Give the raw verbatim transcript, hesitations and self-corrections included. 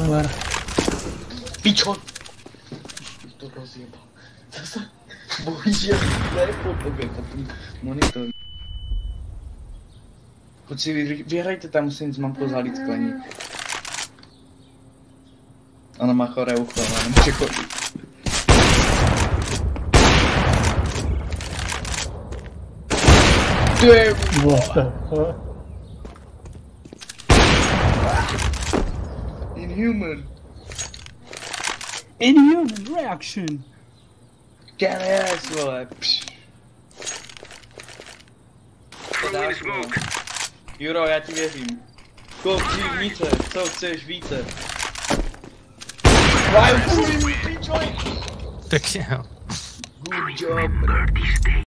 Sever. Pičo! To rozjebal. Zase... Bohužel, to je po tobě, po tom monitoru. Kluci, vy, vyhrajte tam, musím z mamkou zalit skleník. Ona má choré ucho, ale nemůže chodit. Ty je... Inhuman. Inhuman reaction. Gas, vole. Pš. Dáš, Juro, já ti věřím. Koho chceš více? Co chceš více? Why, pičo! Tak jo. Good job.